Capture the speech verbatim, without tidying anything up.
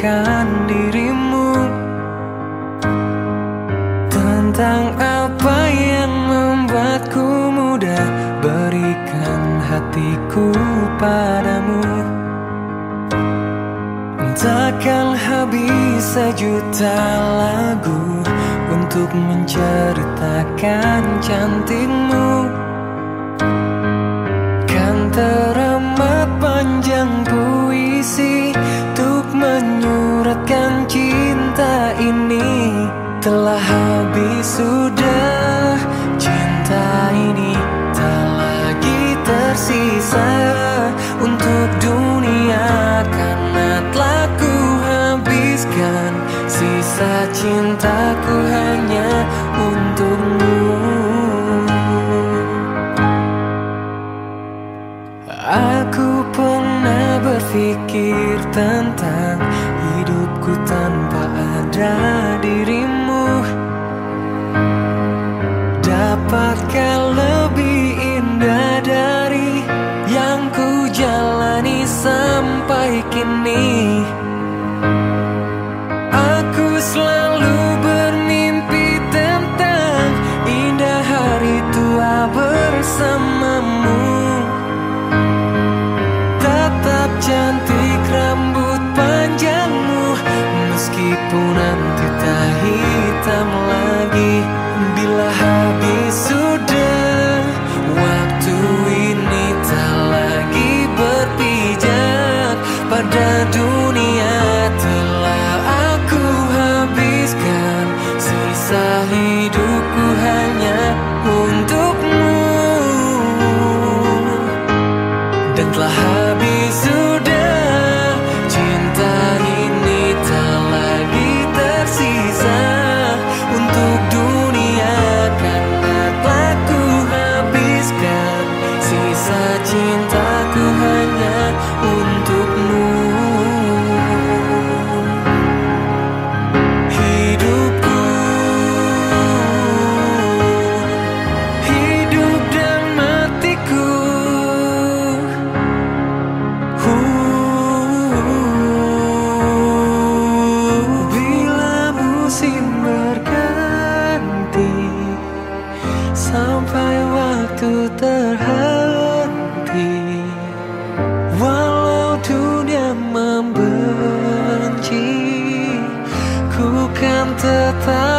ceritakan dirimu, tentang apa yang membuatku mudah berikan hatiku padamu. Takkan habis sejuta lagu untuk menceritakan cantikmu. Kan teramat panjang puisi untuk menyuratkan cinta ini. Telah habis sudah cinta ini, tak lagi tersisa untuk dunia, karena telah ku habiskan sisa cintaku hanya untukmu. Aku pernah berpikir tentang hidupku tanpa ada dirimu. Dapatkah lebih indah dari yang ku jalani sampai kini? Aku selalu bermimpi tentang indah hari tua bersamamu. Tatap cantik rambut panjangmu, meskipun nanti tak hitam lagi. Bila habis sudah waktu ini, tak lagi berpijak pada dunia. Telah aku habiskan sisa hidupku hanya untukmu. Dan telah habis sudah cinta ini, tak lagi tersisa untuk dunia, karena telah ku habiskan sisa cintaku hanya untukmu. Hidupku, hidup dan matiku. Bila musim berganti, sampai waktu terhenti, walau dunia membenci, ku kan tetap